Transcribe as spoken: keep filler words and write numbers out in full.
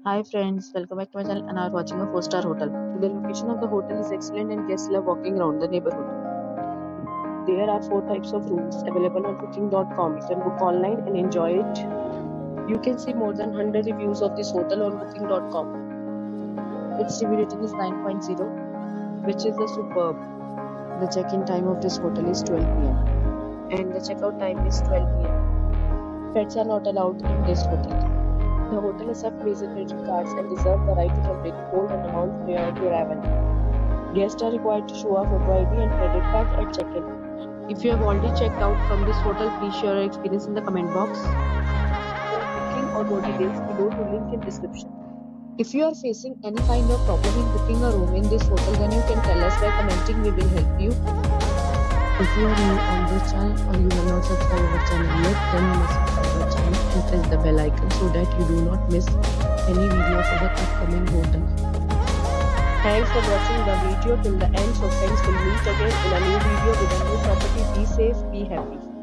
Hi friends, welcome back to my channel and are watching a four star hotel. The location of the hotel is excellent and guests love walking around the neighborhood. There are four types of rooms available on booking dot com. You can book online and enjoy it. You can see more than one hundred reviews of this hotel on booking dot com. Its review rating is nine point zero, which is the superb. The check-in time of this hotel is twelve p m and the checkout time is twelve p m Pets are not allowed in this hotel. The hotel accepts major credit cards and reserves the right to temporarily hold an amount prior to arrival. Guests are required to show a photo I D and credit card at check-in. If you have already checked out from this hotel, please share your experience in the comment box. For booking or more details, below the link in description. If you are facing any kind of problem in booking a room in this hotel, then you can tell us by commenting. We will help you. If you are new on this channel or you have not subscribed our channel yet, then you must subscribe our channel and press the bell icon so that you do not miss any video for the upcoming hotel. Thanks for watching the video till the end. So friends, will meet again in a new video with a new property. Be safe, be happy.